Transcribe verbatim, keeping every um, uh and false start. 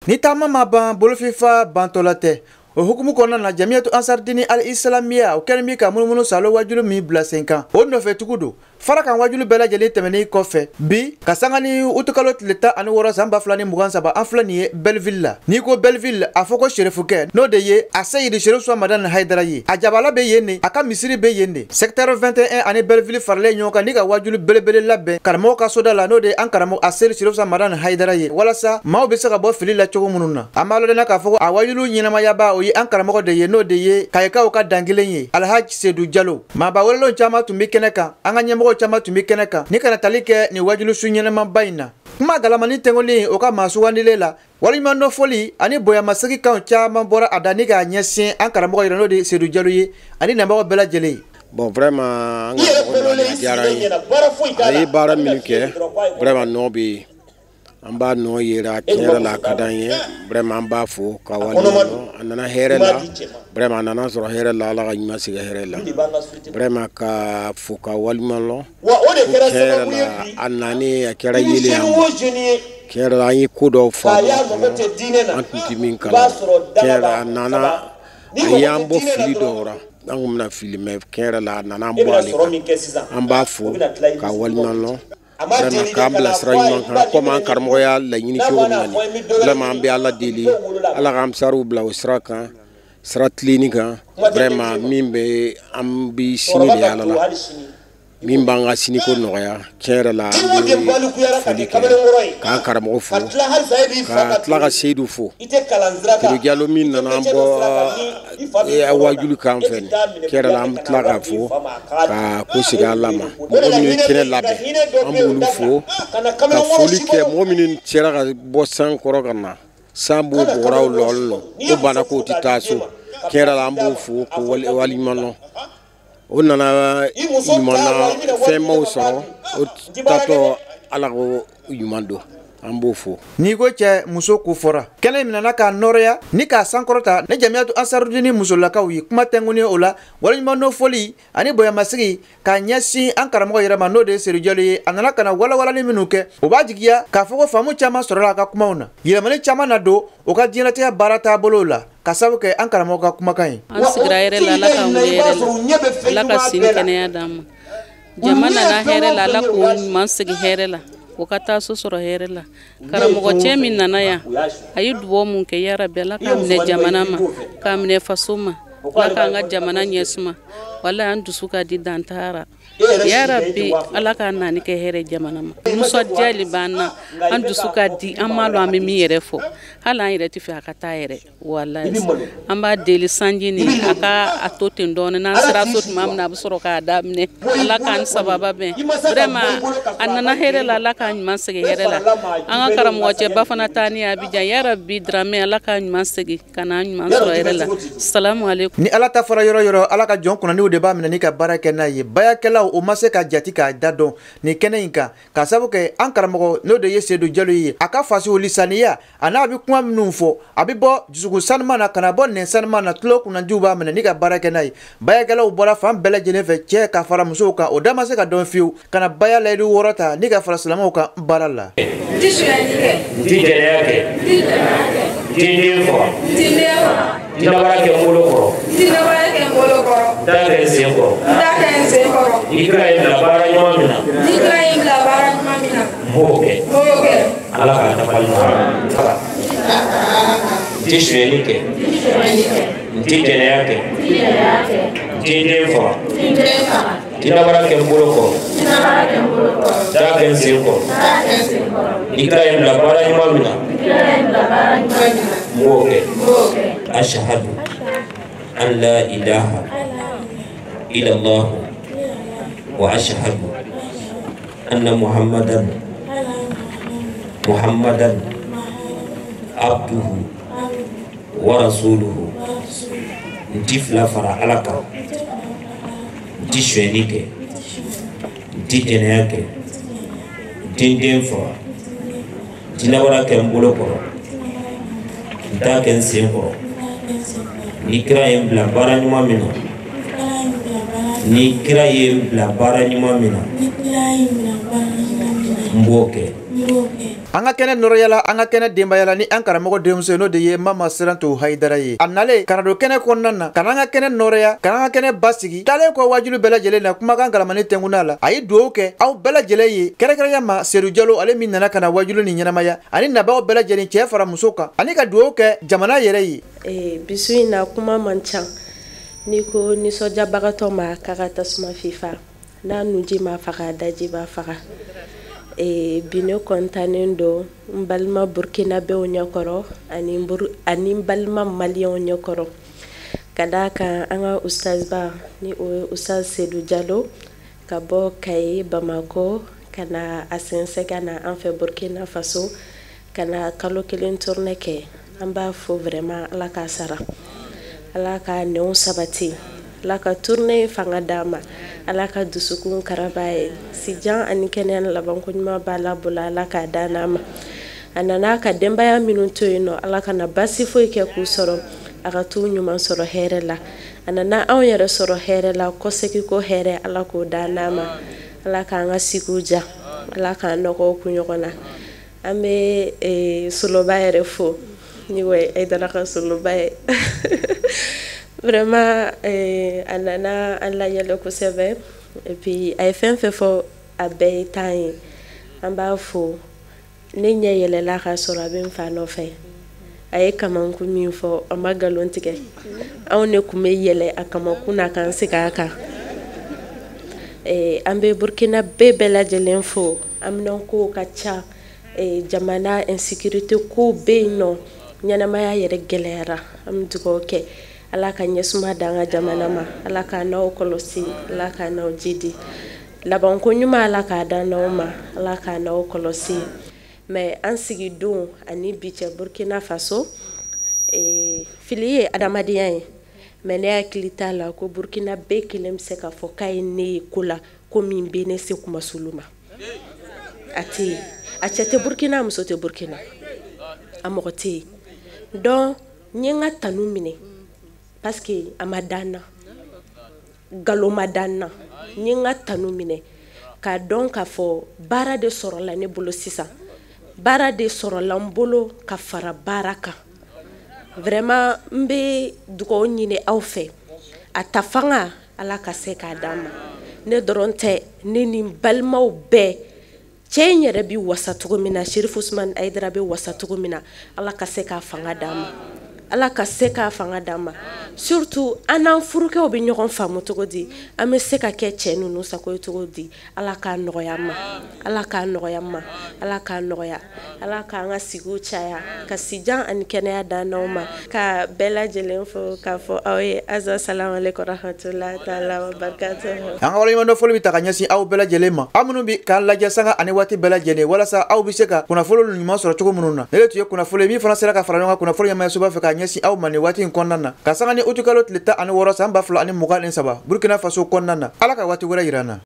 Ni taama ma ban bolofifa bantɔla tɛ. O hukumu kɔnɔna na Jamiyatu Ansardini al Islamiya o kɛlen bɛ ka munumunu salo wajulu min bila sen kan. O nɔfɛtugu don. Fara kan wajulu bɛɛ lajɛlen tɛmɛnen kɔfɛ bi ka sanga ni utukalo tile tan ani wɔɔrɔ san ba fila ni mugan saba an filɛ nin ye Belleville la. N'i ko Belleville a fɔ ko serifukɛ n'o de ye a Seyidi Sherif Soumadan Haidara ye. A jabala bɛ yen de, a ka misiri bɛ yen de. Secteur vingt et un ani Belleville faralen ɲɔgɔn kan ni ka wajulu belebele labɛn karamɔgɔ ka soda la n'o de an karamɔgɔ a Seyidi Sherif Soumadan Haidara ye. Walasa maaw bɛ se ka bɔ fili la cogo minnu na. An b'a lɔn k'a fɔ ko a wajulu ɲɛnamayaba o ye an karamɔgɔ de ye n'o de ye Kayikaw ka dangelen ye Alhaji Seydou Diallo. Maaba wɛrɛlenw caman tun bɛ kɛnɛ kan, an ka ɲɛmɔgɔw caman tun bɛ kɛnɛ kan. Ni kana tali kɛ ni wajulu su ɲɛnamaba in na. Kuma galamani tɛngɔlen o ka maa sugandile la. Waliɲuman dɔ fɔli ani bonyamasegi kan caman bɔra a da ni k'a ɲɛsin an karamɔgɔ yɛrɛ n'o de Seydou Diallo ye ani namɔgɔ bɛɛ lajɛlen. Bon vraiment an ka mɔgɔ diyara n ye. A ye baara minnu kɛ vraiment nɔ bɛ an b'a nɔ yera tiɲɛ yɛrɛ la a ka d'an ye vraiment an b'a fo ka waleɲuman a nana hɛrɛ la vraiment a nana sɔrɔ hɛrɛ la Ala ka ɲuman sigɛ hɛrɛ la vraiment ka fo ka waleɲuman lɔ tiɲɛ yɛrɛ la a nani a kɛra yelen an ma tiɲɛ yɛrɛ la an ye ko dɔw faamu an tun tɛ min kalan tiɲɛ yɛrɛ la a nana a y'an bɔ fili dɔw la an kun bɛna fili mais tiɲɛ yɛrɛ la a nana an bɔ ale kan an b'a fo ka waleɲuman lɔ vraiment k'an bilasira ɲuman kan comme an karamɔgɔ y'a laɲini cogo min na ni vraiment an bɛ Ala deli Ala k'an sariw bila o sira kan sira tilenni kan vraiment min bɛ an bɛ sini de Ala la min b'an ka siniko nɔgɔya tiɲɛ yɛrɛ la an bɛ foli kɛ k'an karamɔgɔ fo ka tila ka Seydou fo Seydou Diallo min nana an bɔ wajulu kan fɛ nin tiɲɛ yɛrɛ la an bɛ tila k'a fo ka ko segin Ala ma mɔgɔ minnu ye kɛnɛ labɛn an b'olu fo ka foli kɛ mɔgɔ minnu sera ka bɔ san kɔrɔ ka na san b'o bɔgɔraw lɔɔli lɔ ko banna k'o tɛ taa so tiɲɛ yɛrɛ la an b'o fo k'o waleɲuman lɔ o nana ɲuman na fɛn m'o sɔrɔ o tatɔ Ala ko ɲuman don an b'o fo. N'i ko cɛ muso ko fɔra kɛnɛ in nana k'a nɔrɔya ni k'a sankɔrɔta ne Jamiyatu Ansardini musolakaw ye kuma tɛnkunnen o la waleɲuman dɔn fɔli ani bonyamasegi k'a ɲɛsin an karamɔgɔ yɛrɛ ma n'o de ye Seydou Diallo ye a nana ka na walawalali minnu kɛ o b'a jigiya k'a fɔ ko faamu caman sɔrɔla a ka kumaw na yɛlɛmani caman na don o ka diɲɛlatigɛ baara taabolow la ka sababu kɛ an karamɔgɔ ka kumakan ye. An sigira yɛrɛ la Ala k'an wele yɛrɛ la Ala ka sini kɛnɛya d'an ma jama nana hɛrɛ la Ala k'o ɲuman segi hɛrɛ la o ka taa so sɔrɔ hɛrɛ la karamɔgɔ cɛ min nana yan a ye duwawu mun kɛ ya Rabbi Ala k'a minɛ jamana ma k'a minɛ faso ma Ala k'an ka jamana ɲɛsuma wala an dusu ka di dantara ya Rabbi Ala k'a nani kɛ hɛrɛ jamana ma musɔdiya le b'an na an dusu ka di an m'a lɔn an bɛ min yɛrɛ fɔ hali an yɛrɛ tɛ fɛ a ka taa yɛrɛ wallahi an b'a deli sanji ni a ka a to ten dɔɔnin n'an sera so tuma min na a bɛ sɔrɔ k'a daminɛ Ala k'an sababa bɛn vraiment a nana hɛrɛ la Ala k'a ɲuman segi hɛrɛ la an ka karamɔgɔ cɛba fana taa ni Abidjan ya Rabbi Dramé Ala k'a ɲuman segi ka n'a ɲuman sɔrɔ hɛrɛ la salamu aleykum. Ni Ala ta fɔra yɔrɔ yɔrɔ Ala ka jɔn kunnaniw de b'a minɛ ni ka baara kɛ n'a ye bayakɛlaw o ma se ka jati k'a da dɔn ni kɛnɛ in kan ka sababu kɛ an karamɔgɔ n'o de ye Seydou Diallo ye a ka fasiw lisaniya a n'a bɛ kuma minnu fɔ a bɛ bɔ dusukun sanuman na ka na bɔ nɛn sanuman na tulo kunnandiw b'a minɛ ni ka baara kɛ n'a ye bayakɛlaw bɔra fan bɛɛ lajɛlen fɛ cɛ ka fara musow kan o da ma se ka dɔn fiyewu ka na baya layidu wɔɔrɔ ta ni ka fara silamɛw kan baara la. N ti jɛnɛya kɛ n ti den faga n ti dabara kɛ n bolo kɔrɔ n t'a kɛ n sen kɔrɔ i kira ye bila baara ɲuman min na n b'o kɛ Ala k'a dafa ɲuman n ti sonyɛli kɛ n ti jɛnɛya kɛ n ti den faga n ti dabara kɛ n bolo kɔrɔ n t'a kɛ n sen kɔrɔ i kira ye bila baara ɲuman min na n b'o kɛ ashhadu an la ilaha illallah wa ashhadu anna muhammadan muhammadan abduhu wa rasuluhu n ti fila fara Ala kan n ti sonyɛli kɛ n ti jɛnɛya kɛ n ti n den faga n ti labara kɛ n bolo kɔrɔ n t'a kɛ n sen kɔrɔ ni kira ye n bila baara ɲuman min na ni kira ye n bila baara ɲuman min na n b'o kɛ an ka kɛnɛ nɔrɔyala an ka kɛnɛ denbayala ni an karamɔgɔ denmuso n'o de ye Mama Sirantu Hayidara ye. A nalen ka na don kɛnɛ kɔnɔna na ka n'an ka kɛnɛ nɔrɔya ka n'an ka kɛnɛ basigi taalen kɔ wajulu bɛɛ lajɛlen na kumakan galamani tɛnkuna la a ye dugawu kɛ aw bɛɛ lajɛlen ye kɛrɛnkɛrɛnya ma Seydou Diallo ale min nana ka na wajulu ni ɲɛnamaya ani nabaw bɛɛ lajɛlen cɛ fara muso kan ani ka dugawu kɛ jamana yɛrɛ ye. Eh, bisu in na kuma man ca ni ko nisɔndiyabagatɔ ma k'a ka tasuma fifa n'a nuji ma faga daji b'a faga. E bi ne kɔntannen don n balima burkinabɛw ɲɛkɔrɔ ani ani n balima maliyɛnw ɲɛkɔrɔ ka d'a kan an ka ustazba ni o ye ustaz Seydou Diallo ka bɔ Kayi Bamako ka na a sɛnsɛn ka na an fɛ Burkina Faso ka na kalo kelen tournée kɛ an b'a fɔ vraiment Ala k'a sara Ala ka nɛɛw sabati Ala ka tournée fanga d'a ma Ala ka dusukun karaba ye sijan ani kɛnɛya laban ko ɲuman b'a la bolo Ala k'a da n'a ma a nana ka denbaya minnu to yen nɔ Ala kana basi foyi kɛ k'u sɔrɔ a ka t'u ɲuman sɔrɔ hɛrɛ la a nana anw yɛrɛ sɔrɔ hɛrɛ la kɔsegi ko hɛrɛ Ala k'o da n'a ma Ala k'an ka sigiw ja Ala k'an nɔgɔw kun ɲɔgɔn na an bɛ Soloba yɛrɛ fo ni o ye Hayidara ka Soloba ye vraiment a nana an layɛlɛ kosɛbɛ et puis a ye fɛn fɛn fɔ a bɛɛ ye tan ye an b'a fo ne ɲɛ yɛlɛla k'a sɔrɔ a bɛ n fa nɔfɛ a ye kamankun min fɔ a ma nkalon tigɛ anw ne tun bɛ yɛlɛ a kamankun na k'an sigi a kan an bɛ Burkina bɛɛ bɛɛ lajɛlen fo aminankow ka ca jamana insécurité ko bɛ yen nɔ ɲɛnamaya yɛrɛ gɛlɛyara an bɛ dugawu kɛ Ala ka ɲɛsuma d'an ka jamana ma Ala ka n'aw kɔlɔsi Ala ka n'aw jidi labanko ɲuman Ala k'a da n'aw ma Ala ka n'aw kɔlɔsi mais an sigi don ani bi cɛ Burkina Faso fili ye adamadenya ye mais ne hakili t'a la ko Burkina bɛɛ kelen bɛ se k'a fɔ k'a ye ne ye ko la ko min bɛ ne se kuma sulu ma a tɛ yen a cɛ tɛ Burkina a muso tɛ Burkina a mɔgɔ tɛ yen donc n ye n ka tanu minɛ parce que a ma dan na nkalon ma dan na n ye n ka tanu minɛ k'a dɔn k'a fɔ baara de sɔrɔla ne bolo sisan baara de sɔrɔla n bolo ka fara baara kan vraiment n bɛ dugawu ɲini aw fɛ a ta fanga Ala ka se k'a d'an ma ne dɔrɔn tɛ ne ni n balimaw bɛɛ cɛ in yɛrɛ bɛ wasa cogo min na Cherif Ousmane Hayidara bɛ wasa cogo min na Ala ka se k'a fanga d'an ma Ala ka se k'a fanga d'an ma surtout an n'an furukɛw bɛ ɲɔgɔn faamu cogo di an bɛ se ka kɛ cɛ ninnu sago ye cogo di Ala k'a nɔgɔya an ma Ala k'a nɔgɔya an ma Ala k'a nɔgɔya Ala k'an ka sigiw caya ka sijan ani kɛnɛya da n'aw ma ka bɛɛ lajɛlen fo k'a fɔ aw ye aza salamu aleykum rahmatulahi taala wa barakatuhu an ka waleɲumandɔn fɔli bɛ ta ka ɲɛsin aw bɛɛ lajɛlen ma aw minnu bɛ k'an lajɛ sanga ani waati bɛɛ lajɛlen walasa aw bɛ se ka kunnafoni ɲuman sɔrɔ cogo minnu na ne de tun ye kunnafoni ye min fana sera ka fara ɲɔgɔn kan kunnafoni ɲɛmayasoba fɛ ka ɲɛsin aw ma nin waati in kɔnɔna na ka sanga ni utikalo tile tan ani wɔɔrɔ san ba fila ani mugan ni saba Burkina Faso kɔnɔna na Ala ka waati wɛrɛ yira an na